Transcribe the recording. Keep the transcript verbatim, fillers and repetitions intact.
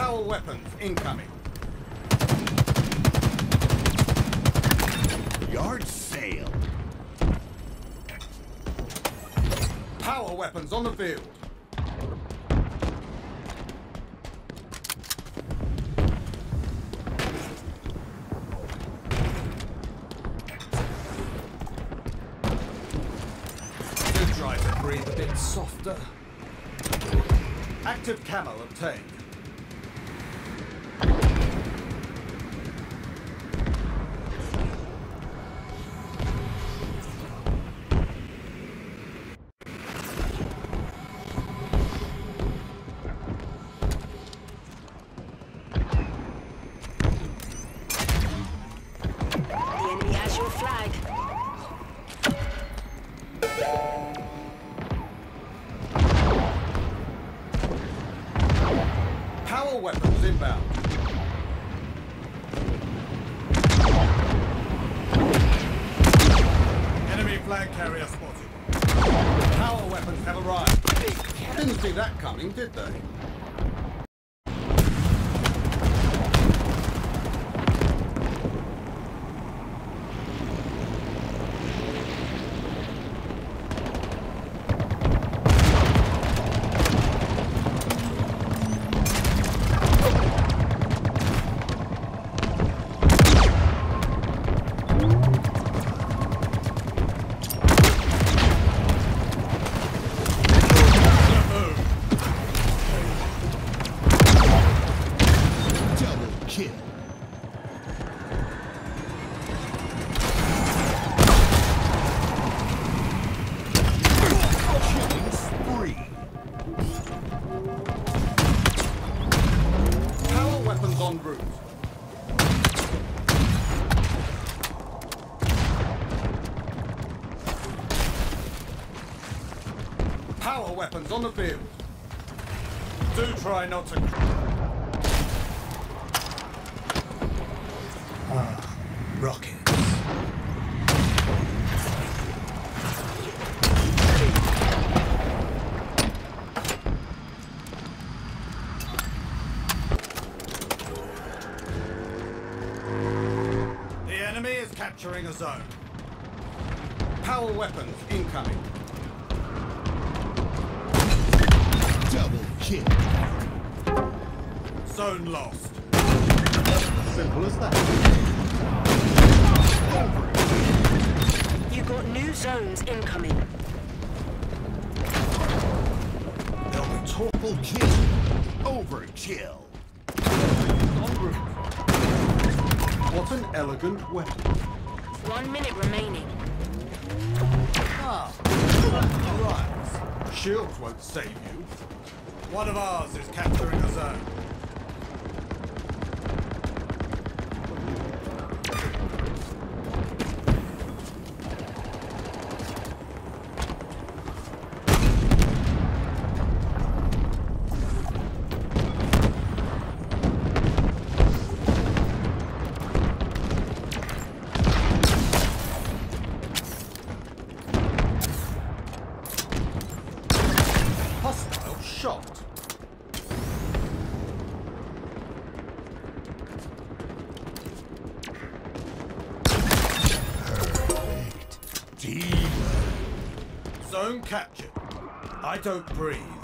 Power weapons incoming. Yard sail. Power weapons on the field. Do try to breathe a bit softer. Active camo obtained. Flag. Power weapons inbound. Enemy flag carrier spotted. Power weapons have arrived. Didn't see that coming, did they? En route. Power weapons on the field. Do try not to. Ah, rockets. Enemy is capturing a zone. Power weapons incoming. Double kill. Zone lost. Simple as that. You got new zones incoming. They'll be triple kill. Overkill. En route. What an elegant weapon. One minute remaining. Ah, right. Shields won't save you. One of ours is capturing a zone. Hostile shot. Perfect. Team. Zone captured. I don't breathe.